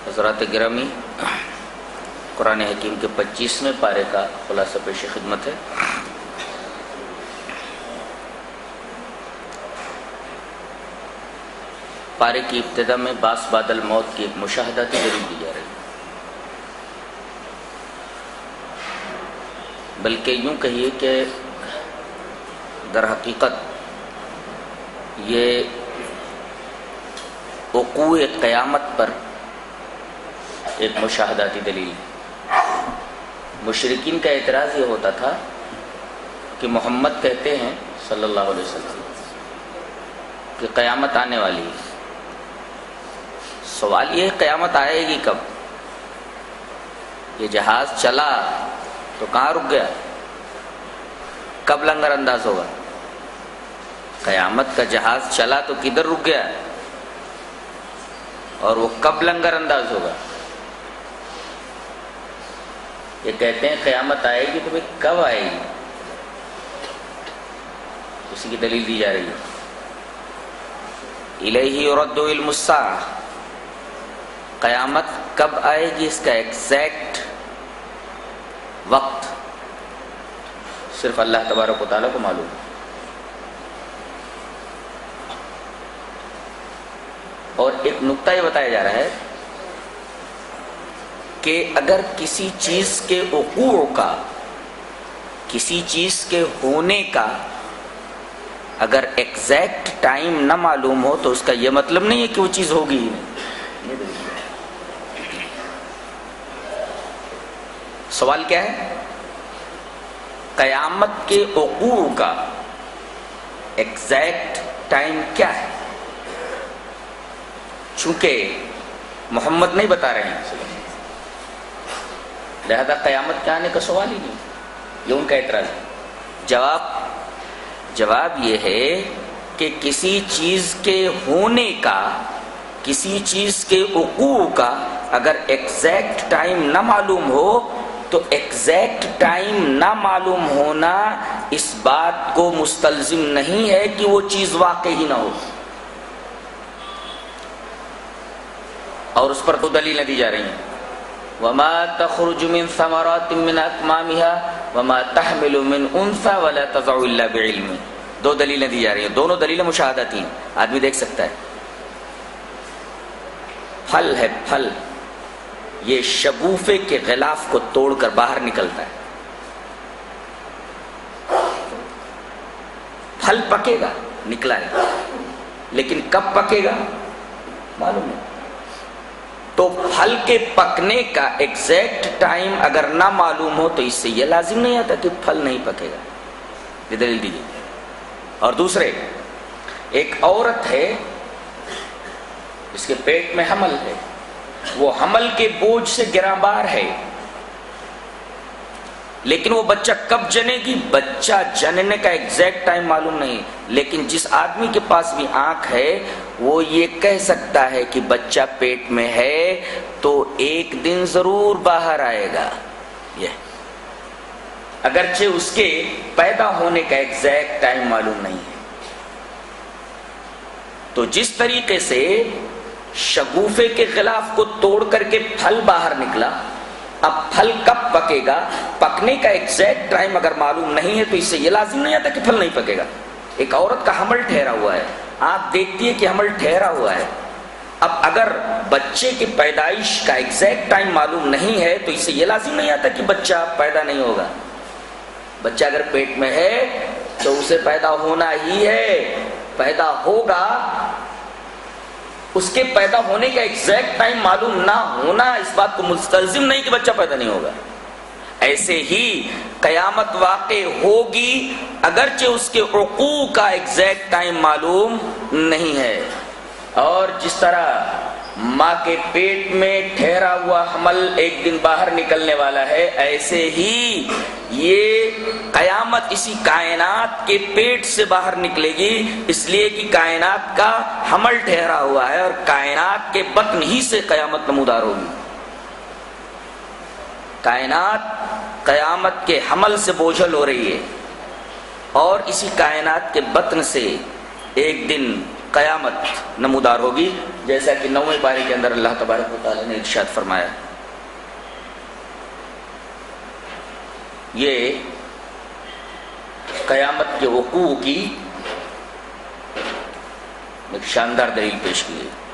حضرات گرامی، قرآن حکیم کے 25ویں پارے کا خلاصہ پیش خدمت ہے۔ پارے کی ابتدا میں باس بعد الموت کی ایک مشاہداتی دلیل دی جا رہی ہے، بلکہ یوں کہیے کہ در حقیقت یہ وقوع قیامت پر ایک مشاہداتی دلیل ہے۔ مشرکین کا اعتراض یہ ہوتا تھا کہ محمد کہتے ہیں صلی اللہ علیہ وسلم کہ قیامت آنے والی ہے۔ سوال یہ ہے قیامت آئے گی کب؟ یہ جہاز چلا تو کہاں رک گیا؟ کب لنگر انداز ہوگا؟ قیامت کا جہاز چلا تو کدھر رک گیا اور وہ کب لنگر انداز ہوگا؟ یہ کہتے ہیں قیامت آئے گی تو بھئی کب آئے گی؟ اسی کی دلیل دی جا رہی ہے۔ الیہ یرد علم الساعہ، قیامت کب آئے گی اس کا ایگزیکٹ وقت صرف اللہ تبارک و تعالیٰ کو معلوم ہے۔ اور ایک نکتہ یہ بتایا جا رہا ہے کہ اگر کسی چیز کے وقوع کا، کسی چیز کے ہونے کا اگر ایگزیکٹ ٹائم نہ معلوم ہو تو اس کا یہ مطلب نہیں ہے کہ وہ چیز ہوگی ہی نہیں۔ سوال کیا ہے؟ قیامت کے وقوع کا ایگزیکٹ ٹائم کیا ہے؟ چونکہ محمد نہیں بتا رہے ہیں، لہذا قیامت کے آنے کا سوال ہی نہیں، یہ ان کا اعتراض ہے۔ جواب یہ ہے کہ کسی چیز کے ہونے کا، کسی چیز کے وقوع کا اگر ایگزیکٹ ٹائم نہ معلوم ہو تو ایگزیکٹ ٹائم نہ معلوم ہونا اس بات کو مستلزم نہیں ہے کہ وہ چیز واقع ہی نہ ہو۔ اور اس پر تو دلیلیں دی جا رہی ہیں، وَمَا تَخْرُجُ مِن ثَمَرَاتٍ مِّنْ أَكْمَامِهَا وَمَا تَحْمِلُ مِنْ أُنثَىٰ وَلَا تَضَعُ إِلَّا بِعِلْمِهِ۔ دو دلیلیں دی جا رہی ہیں، دونوں دلیلیں مشاہداتی ہیں، آدمی دیکھ سکتا ہے۔ پھل ہے، پھل یہ شگوفے کے غلاف کو توڑ کر باہر نکلتا ہے، پھل پکے گا، نکلا ہے، لیکن کب پکے گا معلوم نہیں۔ تو پھل کے پکنے کا ایگزیکٹ ٹائم اگر نہ معلوم ہو تو اس سے یہ لازم نہیں آتا کہ پھل نہیں پکے گا، یہ دلیل دیجیے۔ اور دوسرے، ایک عورت ہے، اس کے پیٹ میں حمل ہے، وہ حمل کے بوجھ سے گرانبار ہے، لیکن وہ بچہ کب جنے گی، بچہ جننے کا ایگزیکٹ ٹائم معلوم نہیں۔ لیکن جس آدمی کے پاس بھی آنکھ ہے وہ یہ کہہ سکتا ہے کہ بچہ پیٹ میں ہے تو ایک دن ضرور باہر آئے گا، یہ اگرچہ اس کے پیدا ہونے کا ایگزیکٹ ٹائم معلوم نہیں ہے۔ تو جس طریقے سے شگوفے کے غلاف کو توڑ کر کے پھل باہر نکلا، اب پھل کب پکے گا، پکنے کا ایگزیکٹ ٹائم اگر معلوم نہیں ہے تو اس سے یہ لازم نہیں آتا کہ پھل نہیں پکے گا۔ ایک عورت کا حمل ٹھہرا ہوا ہے، آپ دیکھتی ہے کہ حمل ٹھہرا ہوا ہے، اب اگر بچے کی پیدائش کا ایگزیکٹ ٹائم معلوم نہیں ہے تو اس سے یہ لازم نہیں آتا کہ بچہ پیدا نہیں ہوگا۔ بچہ اگر پیٹ میں ہے تو اسے پیدا ہونا ہی ہے، پیدا ہوگا، اس کے پیدا ہونے کا ایگزیکٹ ٹائم معلوم نہ ہونا اس بات کو مستلزم نہیں کہ بچہ پیدا نہیں ہوگا۔ ایسے ہی قیامت واقع ہوگی اگرچہ اس کے وقوع کا ایگزیکٹ ٹائم معلوم نہیں ہے۔ اور جس طرح ماں کے پیٹ میں ٹھہرا ہوا حمل ایک دن باہر نکلنے والا ہے، ایسے ہی یہ قیامت اسی کائنات کے پیٹ سے باہر نکلے گی، اس لیے کہ کائنات کا حمل ٹھہرا ہوا ہے اور کائنات کے بطن ہی سے قیامت نمودار ہوگی۔ کائنات قیامت کے حمل سے بوجھل ہو رہی ہے اور اسی کائنات کے بطن سے ایک دن قیامت نمودار ہوگی، جیسا کہ 9ویں پارے کے اندر اللہ تبارک و تعالیٰ نے ارشاد فرمایا، یہ قیامت کے وقوع کی ایک شاندار دلیل پیش کی ہے۔